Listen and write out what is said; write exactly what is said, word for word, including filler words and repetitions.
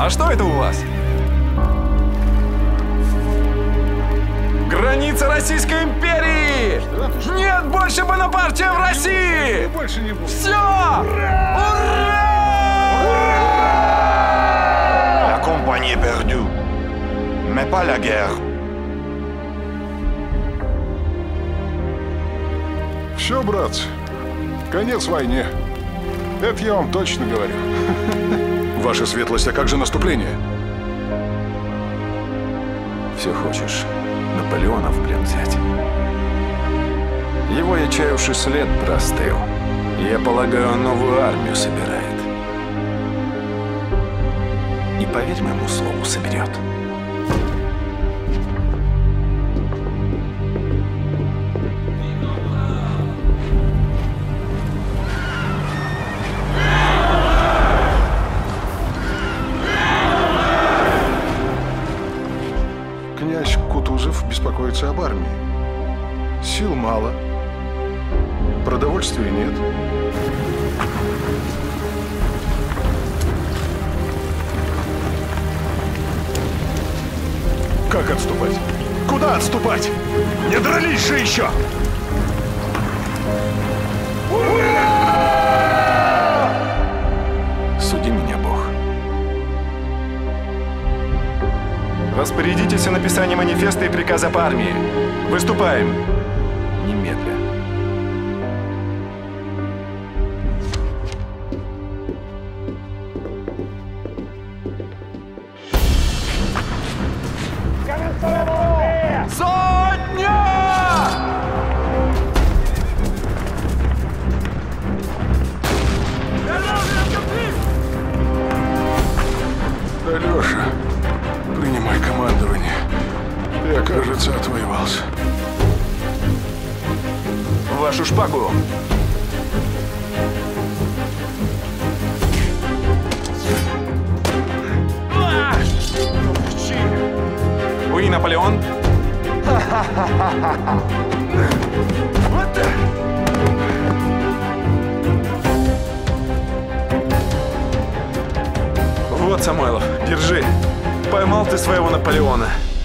А что это у вас? Граница Российской империи! Что? Нет больше Бонапартия в России! Больше не будет. Все! Ура! Ура! La compagnie est perdue, mais pas la guerre. Все, братцы, конец войне. Это я вам точно говорю. Ваша светлость, а как же наступление? Все хочешь Наполеона в плен взять? Его ячаевший след простыл. Я полагаю, он новую армию собирает. И поверь моему слову, соберет. Князь Кутузов беспокоится об армии. Сил мало, продовольствия нет. Как отступать? Куда отступать? Не дрались же еще! Суди меня, Бог. Распорядитесь о написании манифеста и приказа по армии. Выступаем. Немедля. Сотня! Алеша, принимай командование. Я, кажется, отвоевался. Вашу шпагу. Вы Наполеон? Вот так. Вот, Самойлов, держи. Поймал ты своего Наполеона.